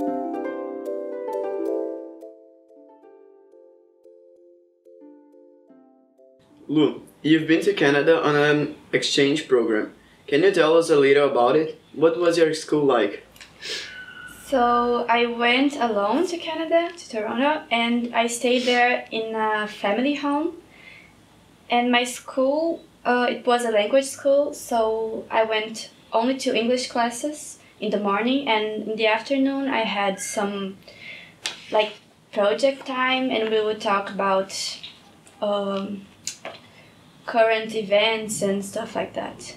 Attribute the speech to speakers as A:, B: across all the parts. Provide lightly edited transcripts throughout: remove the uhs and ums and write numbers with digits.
A: Lu, you've been to Canada on an exchange program. Can you tell us a little about it? What was your school like?
B: So I went alone to Canada, to Toronto, and I stayed there in a family home. And my school, it was a language school, so I went only to English classes in the morning, and in the afternoon I had some like project time, and we would talk about current events and stuff like that.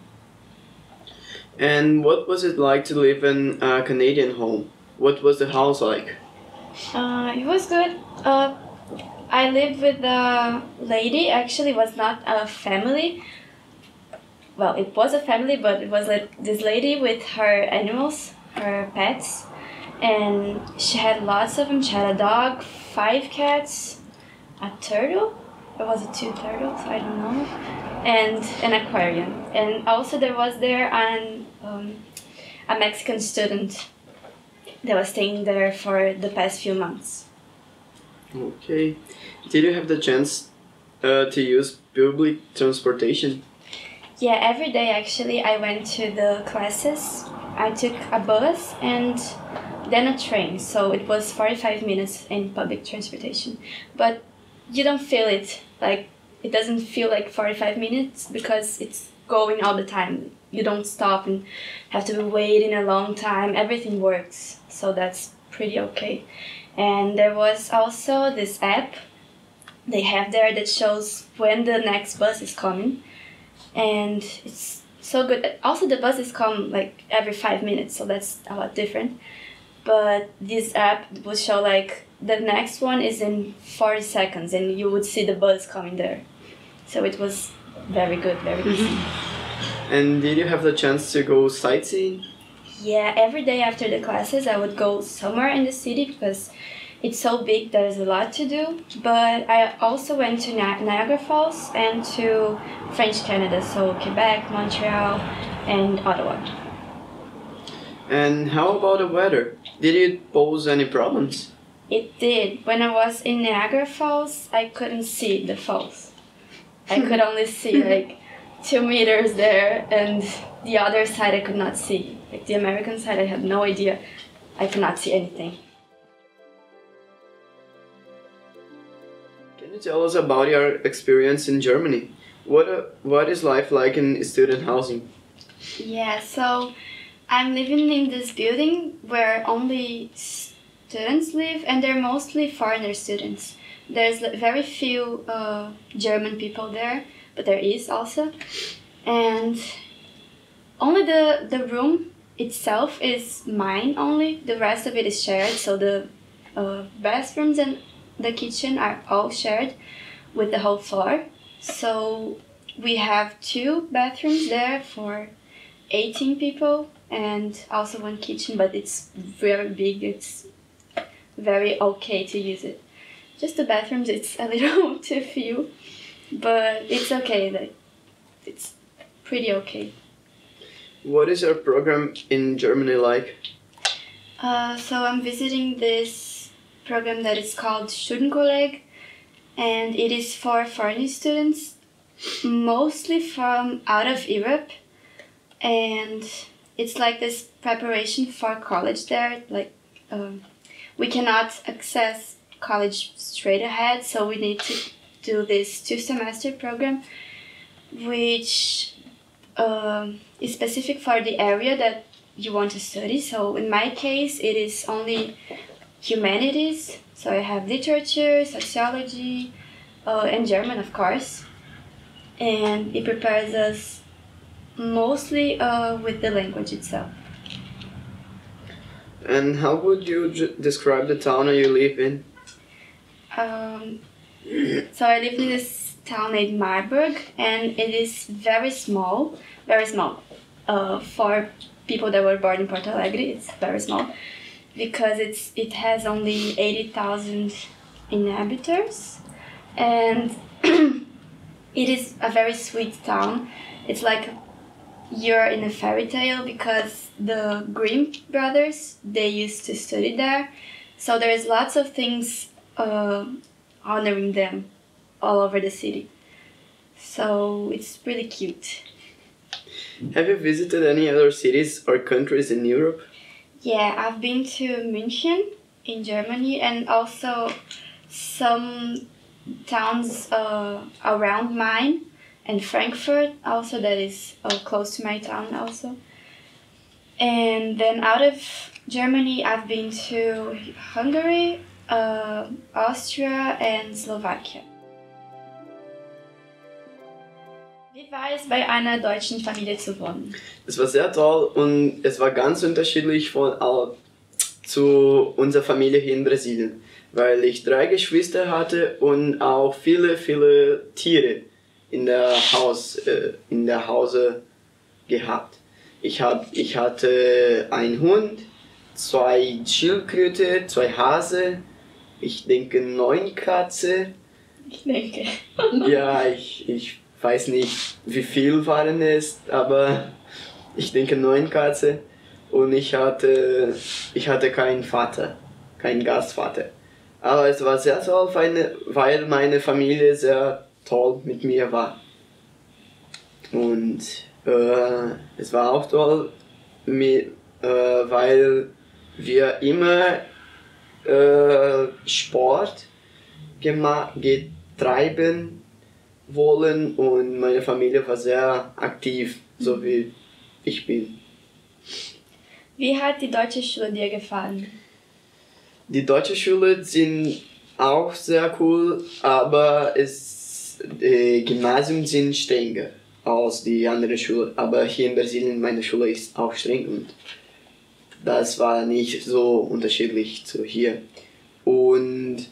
A: And what was it like to live in a Canadian home? What was the house like?
B: It was good. I lived with a lady. Actually, it was not a family. Well, it was a family, but it was like this lady with her animals, her pets, and she had lots of them. She had a dog, 5 cats, a turtle. Or was it 2 turtles? I don't know. And an aquarium. And also there was there a Mexican student that was staying there for the past few months.
A: Okay. Did you have the chance to use public transportation?
B: Yeah, every day actually I went to the classes. I took a bus and then a train. So it was 45 minutes in public transportation. But you don't feel it. Like, it doesn't feel like 45 minutes because it's going all the time. You don't stop and have to be waiting a long time. Everything works, so that's pretty okay. And there was also this app they have there that shows when the next bus is coming, and it's so good. Also, the buses come like every 5 minutes, so that's a lot different. But this app will show like the next one is in 40 seconds, and you would see the bus coming there. So it was very good, very easy.
A: And did you have the chance to go sightseeing?
B: Yeah, every day after the classes I would go somewhere in the city because it's so big, there's a lot to do. But I also went to Niagara Falls and to French Canada, so Quebec, Montreal, and Ottawa.
A: And how about the weather? Did it pose any problems?
B: It did. When I was in Niagara Falls, I couldn't see the falls. I could only see like 2 meters there, and the other side I could not see. Like the American side, I had no idea. I could not see anything.
A: Can you tell us about your experience in Germany? What is life like in student housing?
B: Yeah, so I'm living in this building where only students live, and they're mostly foreigner students. There's very few German people there, but there is also. And only the room itself is mine only. The rest of it is shared, so the bathrooms and the kitchen are all shared with the whole floor. So we have 2 bathrooms there for 18 people, and also 1 kitchen, but it's very big. It's very okay to use it. Just the bathrooms, it's a little too few, but it's okay. Like, it's pretty okay.
A: What is your program in Germany like?
B: So I'm visiting this program that is called Studenkolleg, and it is for foreign students, mostly from out of Europe, and it's like this preparation for college there. Like, we cannot access college straight ahead, so we need to do this 2-semester program, which is specific for the area that you want to study. So in my case, it is only humanities. So I have literature, sociology, and German, of course. And it prepares us mostly with the language itself.
A: And how would you describe the town you live in?
B: So I live in this town named Marburg, and it is very small, very small. For people that were born in Porto Alegre, it's very small because it has only 80,000 inhabitants, and it is a very sweet town. It's like you're in a fairy tale because the Grimm brothers, they used to study there. So there's lots of things honoring them all over the city. So it's really cute.
A: Have you visited any other cities or countries in Europe?
B: Yeah, I've been to München in Germany and also some towns around mine and Frankfurt also, that is close to my town also. And then out of Germany I've been to Hungary, Austria and Slovakia. Wie war es, bei einer deutschen Familie zu wohnen?
A: Es war sehr toll und es war ganz unterschiedlich zu unserer Familie hier in Brasilien, weil ich 3 Geschwister hatte und auch viele Tiere in der Hause gehabt. Ich hatte einen Hund, 2 Schildkröte, 2 Hase, ich denke 9 Katze.
B: Ich denke.
A: Ja, ich weiß nicht, wie viel waren es, aber ich denke 9 Katze. Und ich hatte keinen Vater, keinen Gastvater. Aber es war sehr toll, weil meine Familie sehr toll mit mir war. Und es war auch toll, weil wir immer Sport treiben wollen und meine Familie war sehr aktiv, so wie ich bin.
B: Wie hat die deutsche Schule dir gefallen?
A: Die deutsche Schule sind auch sehr cool, aber die Gymnasien sind strenger als die andere Schule. Aber hier in Brasilien, meine Schule ist auch streng und das war nicht so unterschiedlich zu hier. Und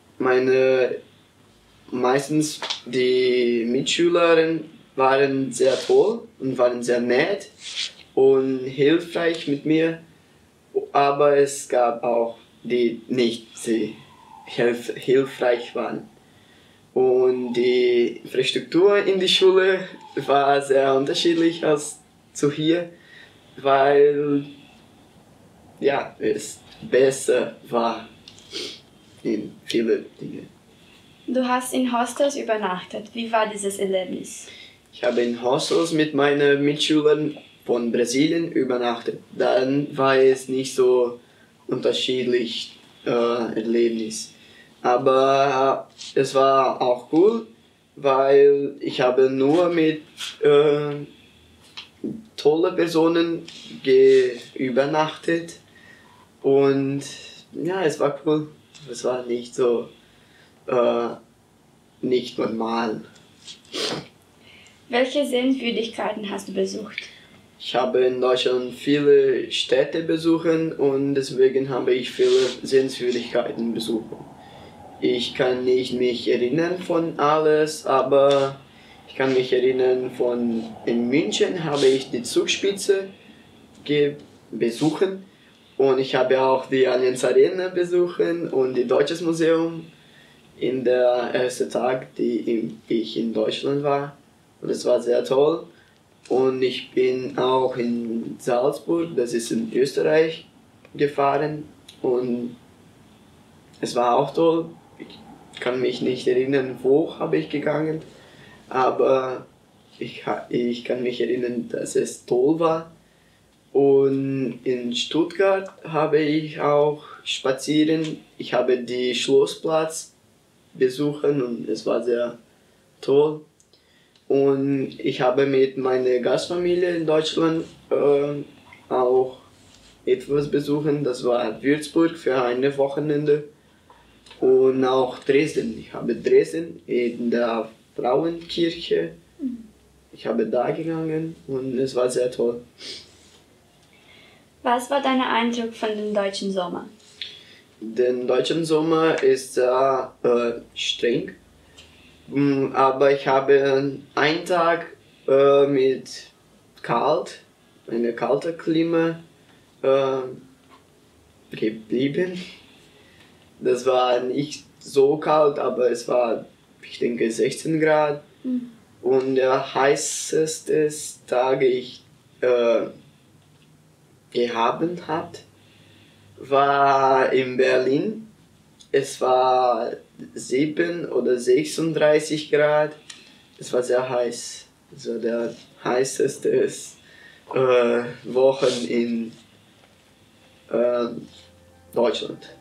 A: meistens die Mitschülerinnen waren sehr toll und waren sehr nett und hilfreich mit mir, aber es gab auch die nicht sehr hilfreich waren. Und die Infrastruktur in der Schule war sehr unterschiedlich als zu hier, weil ja, es besser war in vielen Dingen.
B: Du hast in Hostels übernachtet. Wie war dieses Erlebnis?
A: Ich habe in Hostels mit meinen Mitschülern von Brasilien übernachtet. Dann war es nicht so unterschiedlich Erlebnis. Aber es war auch cool, weil ich habe nur mit tollen Personen übernachtet und ja, es war cool. Es war nicht so nicht normal.
B: Welche Sehenswürdigkeiten hast du besucht?
A: Ich habe in Deutschland viele Städte besucht und deswegen habe ich viele Sehenswürdigkeiten besucht. Ich kann nicht mich erinnern von alles, aber ich kann mich erinnern in München habe ich die Zugspitze besucht und ich habe auch die Allianz Arena besucht und das Deutsches Museum in der ersten Tag, die ich in Deutschland war. Und es war sehr toll. Und ich bin auch in Salzburg, das ist in Österreich, gefahren. Und es war auch toll. Ich kann mich nicht erinnern, wo habe ich gegangen. Aber ich kann mich erinnern, dass es toll war. Und in Stuttgart habe ich auch spazieren. Ich habe den Schlossplatz besuchen und es war sehr toll. Und ich habe mit meiner Gastfamilie in Deutschland auch etwas besuchen. Das war Würzburg für ein Wochenende und auch Dresden. Ich habe Dresden in der Frauenkirche. Ich habe da gegangen und es war sehr toll.
B: Was war dein Eindruck von dem deutschen Sommer?
A: Der deutsche Sommer ist sehr streng, aber ich habe einen Tag mit einem kalten Klima geblieben. Das war nicht so kalt, aber es war, ich denke, 16 Grad. Und der heißeste Tag, ich gehabt hat, war in Berlin. Es war 7 oder 36 Grad. Es war sehr heiß. Also der heißeste Wochen in Deutschland.